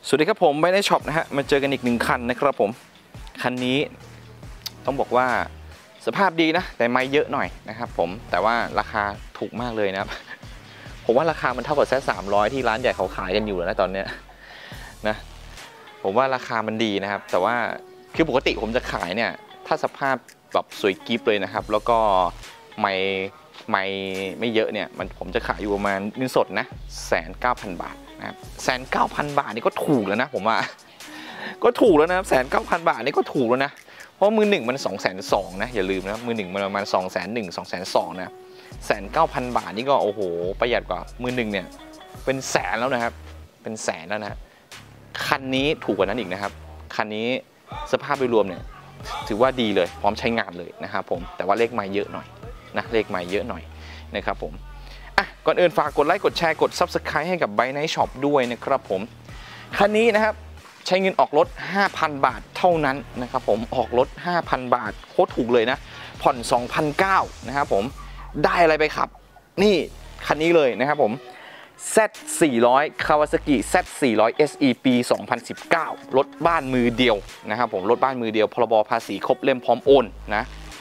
สวัสดีครับผมไม่ได้ช็อปนะฮะมาเจอกันอีก1คันนะครับผมคันนี้ต้องบอกว่าสภาพดีนะแต่ไม่เยอะหน่อยนะครับผมแต่ว่าราคาถูกมากเลยนะครับผมว่าราคามันเท่ากับ300ที่ร้านใหญ่เขาขายกันอยู่แล้วนะตอนเนี้ยนะผมว่าราคามันดีนะครับแต่ว่าคือปกติผมจะขายเนี่ยถ้าสภาพแบบสวยกิ๊บเลยนะครับแล้วก็ไม่เยอะเนี่ยผมจะขายอยู่ประมาณเงินสดนะ190,000 บาทนะครับ190,000 บาทนี่ก็ถูกแล้วนะผมว่าก็ถูกแล้วนะ190,000 บาทนี่ก็ถูกแล้วนะเพราะมือหนึ่งมัน220,000นะอย่าลืมนะมือหนึ่งมันประมาณ210,000 นะ190,000 บาทนี่ก็โอ้โหประหยัดกว่ามือหนึ่งเนี่ยเป็นแสนแล้วนะครับเป็นแสนแล้วนะคันนี้ถูกกว่านั้นอีกนะครับคันนี้สภาพโดยรวมเนี่ยถือว่าดีเลยพร้อมใช้งานเลยนะครับผมแต่ว่าเลขไมล์เยอะหน่อยนะเลขไมล์เยอะหน่อยนะครับผมก่อนอื่นฝากกดไลค์กดแชร์กด Subscribe ให้กับ Bike Night Shop ด้วยนะครับผมคันนี้นะครับใช้เงินออกรถ 5,000 บาทเท่านั้นนะครับผมออกรถ 5,000 บาทโคตรถูกเลยนะผ่อน 2,900 นะครับผมได้อะไรไปขับนี่คันนี้เลยนะครับผม Z400 Kawasaki Z400 SE ปี 2019 รถบ้านมือเดียวนะครับผมรถบ้านมือเดียวพรบภาษีครบเล่มพร้อมโอนนะ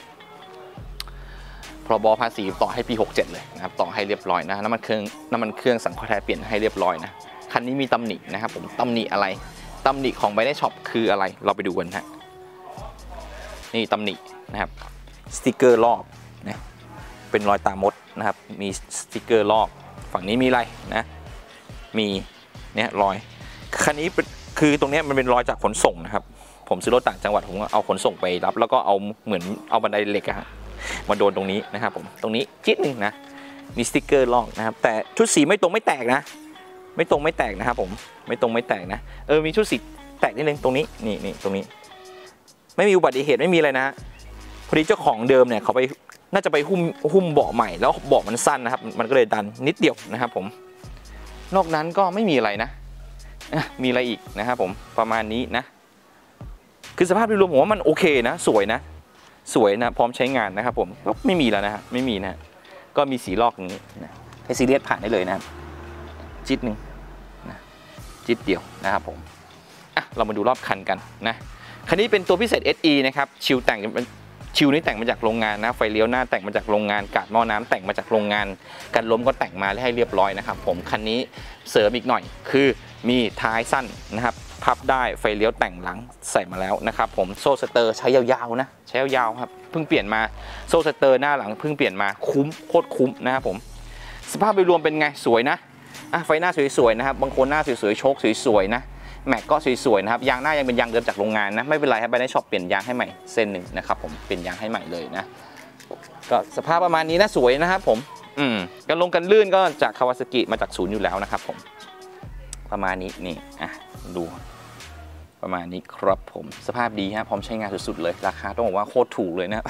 พรบภาษีต่อให้ปี67เลยนะครับต่อให้เรียบร้อยนะน้ำมันเครื่องสังเคราะห์แท้เปลี่ยนให้เรียบร้อยนะคันนี้มีตำหนินะครับผมตำหนิอะไรตำหนิของBike Night Shopคืออะไรเราไปดูกันฮะนี่ตำหนินะครับสติกเกอร์ลอกนะเป็นรอยตามดนะครับมีสติกเกอร์ลอกฝั่งนี้มีอะไรนะมีเนี่ยรอยคันนี้คือตรงนี้มันเป็นรอยจากขนส่งนะครับผมซื้อรถต่างจังหวัดผมก็เอาขนส่งไปรับแล้วก็เอาเหมือนเอาบันไดเหล็กอะมาโดนตรงนี้นะครับผมตรงนี้จิ๊ดหนึ่งนะมีสติกเกอร์ลอกนะครับแต่ชุดสีไม่ตรงไม่แตกนะไม่ตรงไม่แตกนะครับผมไม่ตรงไม่แตกนะมีชุดสีแตกนิดนึงตรงนี้นี่ตรงนี้ไม่มีอุบัติเหตุไม่มีอะไรนะพอดีเจ้าของเดิมเนี่ยเขาไปน่าจะไปหุ้มเบาะใหม่แล้วเบาะมันสั้นนะครับมันก็เลยดันนิดเดียวนะครับผมนอกนั้นก็ไม่มีอะไรนะมีอะไรอีกนะครับผมประมาณนี้นะคือสภาพโดยรวมผมว่ามันโอเคนะสวยนะพร้อมใช้งานนะครับผมก็ไม่มีแล้วนะฮะไม่มีนะก็มีสีลอกอย่างนี้นะให้ซีเรียสผ่านได้เลยนะครับจิตหนึ่งนะจิตเดียวนะครับผมเรามาดูรอบคันกันนะคันนี้เป็นตัวพิเศษ SE นะครับชิวนี้แต่งมาจากโรงงานนะไฟเลี้ยวหน้าแต่งมาจากโรงงานกาดหม้อน้ำแต่งมาจากโรงงานกันล้มก็แต่งมาให้เรียบร้อยนะครับผมคันนี้เสริมอีกหน่อยคือมีท้ายสั้นนะครับพับได้ไฟเลี้ยวแต่งหลังใส่มาแล้วนะครับผมโซ่สเตอร์ใช้ยาวๆนะใช้ยาวๆครับเพิ่งเปลี่ยนมาโซ่สเตอร์หน้าหลังเพิ่งเปลี่ยนมาคุ้มโคตรคุ้มนะครับผมสภาพโดยรวมเป็นไงสวยนะไฟหน้าสวยๆนะครับบางคนหน้าสวยๆโชคสวยๆนะแม็กก็สวยๆนะครับยางหน้ายังเป็นยางเดิมจากโรงงานนะไม่เป็นไรครับBike Night Shopเปลี่ยนยางให้ใหม่เส้นหนึ่งนะครับผมเปลี่ยนยางให้ใหม่เลยนะก็สภาพประมาณนี้นะสวยนะครับผมกันลื่นก็จากคาวาซากิมาจากศูนย์อยู่แล้วนะครับผมประมาณนี้นี่ดูประมาณนี้ครับผมสภาพดีฮะพร้อมใช้งานสุดๆเลยราคาต้องบอกว่าโคตรถูกเลยนะครับ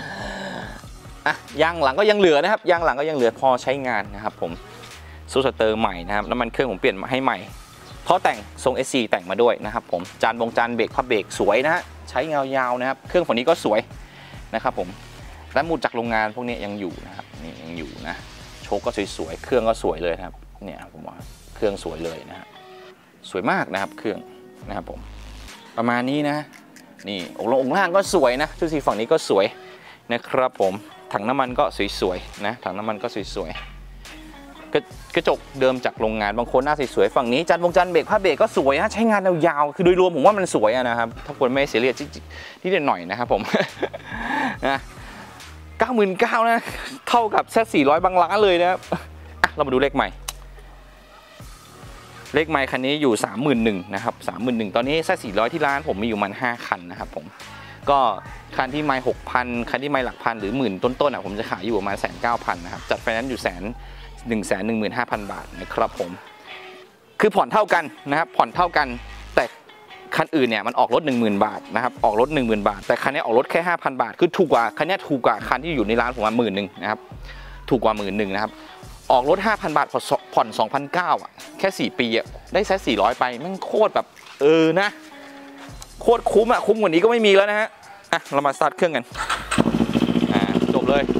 ยางหลังก็ยังเหลือนะครับยางหลังก็ยังเหลือพอใช้งานนะครับผมซูสเตอร์ใหม่นะครับน้ำมันเครื่องผมเปลี่ยนมาให้ใหม่เพราะแต่งทรง SC แต่งมาด้วยนะครับผมจานเบรกพับเบรกสวยนะฮะใช้ยาวๆนะครับเครื่องฝั่งนี้ก็สวยนะครับผมและมูดจากโรงงานพวกนี้ยังอยู่นะครับนี่ยังอยู่นะโชคก็สวยๆเครื่องก็สวยเลยนะครับเนี่ยผมว่าเครื่องสวยเลยนะฮะสวยมากนะครับเครื่องนะครับผมประมาณนี้นะนี่องค์ล่างก็สวยนะชุดสีฝั่งนี้ก็สวยนะครับผมถังน้ำมันก็สวยๆนะถังน้ำมันก็สวยๆกระจกเดิมจากโรงงานบางคนหน้าสวยๆฝั่งนี้จานเบรกผ้าเบรกก็สวยนะใช้งานยาวๆคือโดยรวมผมว่ามันสวยนะครับถ้าคนไม่เสียเรียดที่เด่นหน่อยนะครับผมนะ99,000นะเท่ากับZ400บางร้านเลยนะครับเรามาดูเลขใหม่คันนี้อยู่ 31,000 นะครับ 31,000 ตอนนี้Z400ที่ร้านผมมีอยู่มัน5คันนะครับผมก็คันที่ไมล์ 6,000 คันที่ไมล์หลักพันหรือหมื่นต้นๆผมจะขายอยู่ประมาณ 190,000 นะครับจัดไฟแนนซ์อยู่115,000 บาทนะครับผมคือผ่อนเท่ากันนะครับผ่อนเท่ากันแต่คันอื่นเนี่ยมันออกรถ 10,000 บาทนะครับออกรถ 10,000 บาทแต่คันนี้ออกรถแค่ 5,000 บาทคือถูกกว่าคันนี้ถูกกว่าคันที่อยู่ในร้านผมมา 10,000 นะครับถูกกว่า 10,000 นะครับออกรถ 5,000 บาทผ่อน 2,900 แค่4 ปีได้Z400ไปมันโคตรแบบนะโคตรคุ้มคุ้มกว่านี้ก็ไม่มีแล้วนะฮะเรามาสตาร์ทเครื่องกันจบเลย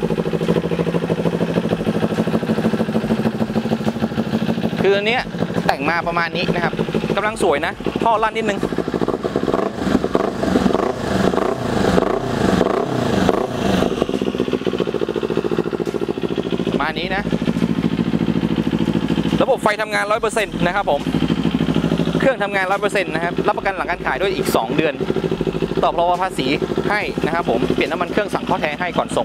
คืออันนี้แต่งมาประมาณนี้นะครับกำลังสวยนะท่อลั่นนิดนึงประมาณนี้นะระบบไฟทำงาน 100% นะครับผมเครื่องทำงาน 100% นะครับรับประกันหลังการขายด้วยอีก2เดือนตอบรอภาษีให้นะครับผมเปลี่ยนน้ำมันเครื่องสั่งข้อแท้ให้ก่อนส่ง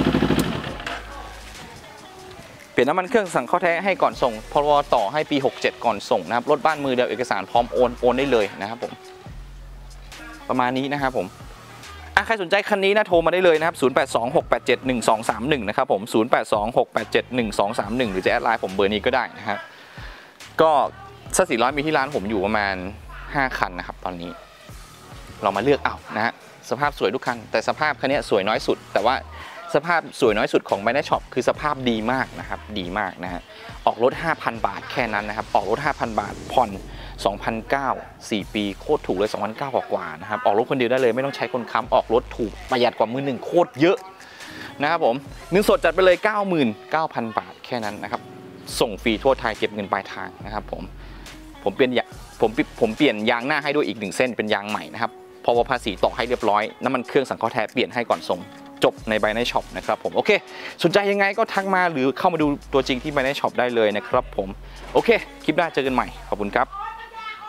เปลี่ยนน้ำมันเครื่องสั่งข้อแท้ให้ก่อนส่งพรบต่อให้ปี67ก่อนส่งนะครับรถบ้านมือเดียวเอกสารพร้อมโอนได้เลยนะครับผมประมาณนี้นะครับผมใครสนใจคันนี้นะโทรมาได้เลยนะครับ0826871231นะครับผม0826871231หรือจะแอดไลน์ผมเบอร์นี้ก็ได้นะครับก็สัก400มีที่ร้านผมอยู่ประมาณ5คันนะครับตอนนี้เรามาเลือกเอานะฮะสภาพสวยทุกคันแต่สภาพคันนี้สวยน้อยสุดแต่ว่าสภาพสวยน้อยสุดของ Binance Shop คือสภาพดีมากนะครับดีมากนะฮะออกรถ 5,000 บาทแค่นั้นนะครับออกรถ 5,000 บาทผ่อน2,900 4 ปีโคตรถูกเลย 2,900 กว่านะครับออกรถคนเดียวได้เลยไม่ต้องใช้คนค้ำออกรถถูกประหยัดกว่ามือหนึ่งโคตรเยอะนะครับผมเงินสดจัดไปเลย 99,000 บาทแค่นั้นนะครับส่งฟรีทั่วไทยเก็บเงินปลายทางนะครับผมเปลี่ยนยางหน้าให้ด้วยอีก1เส้นเป็นยางใหม่นะครับพอภาษีต่อให้เรียบร้อยน้ำมันเครื่องสังเคราะห์แท้เปลี่ยนให้ก่อนส่งจบใน Binance Shop นะครับผมโอเคสนใจยังไงก็ทักมาหรือเข้ามาดูตัวจริงที่ Binance Shop ได้เลยนะครับผมโอเคคลิปหน้าเจอกันใหม่ขอบคุณครับ